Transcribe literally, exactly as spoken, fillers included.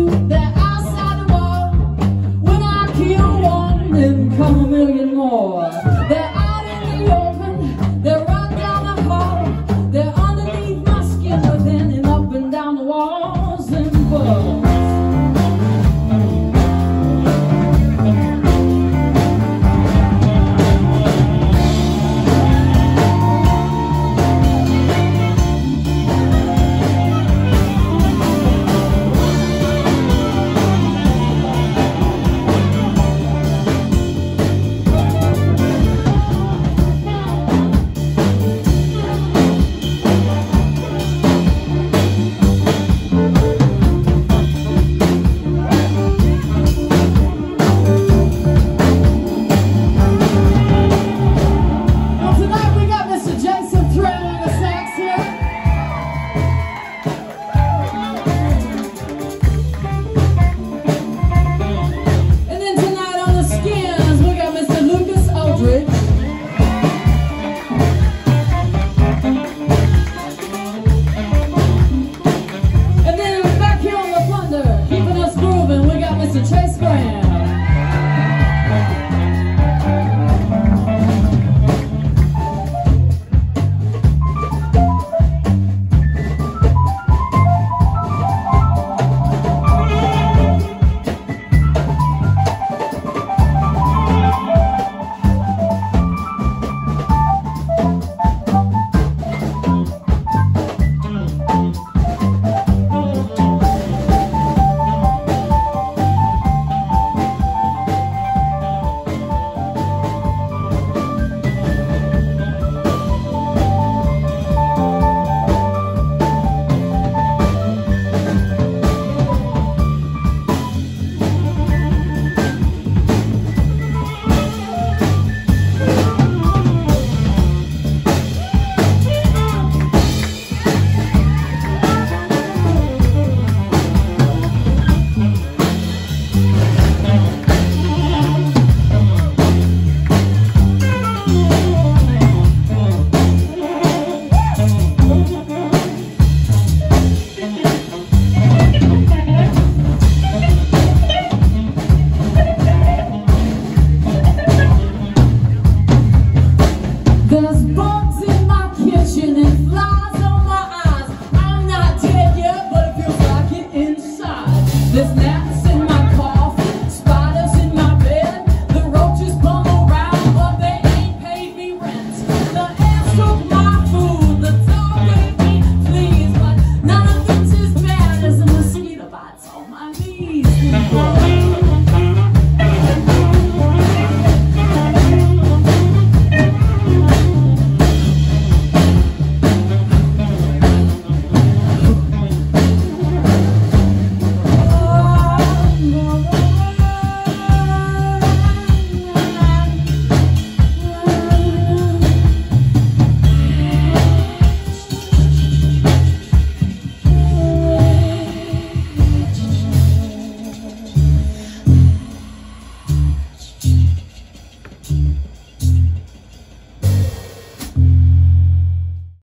two, they're outside the wall. When I kill one, then come a million more. They're out in the open, they're right down the hall. They're underneath my skin within and up and down the walls and walls. Aldridge. And then back here on the plunder, keeping us grooving, we got Mister Threm. There's bugs in my kitchen and flies on my eyes. I'm not dead yet, but it feels like it inside. There's gnats in my coffee, spiders in my bed. The roaches bum around, but they ain't paid me rent. The ants took my food, the dog gave me fleas, but none of it's as bad as a mosquito bites on my knees.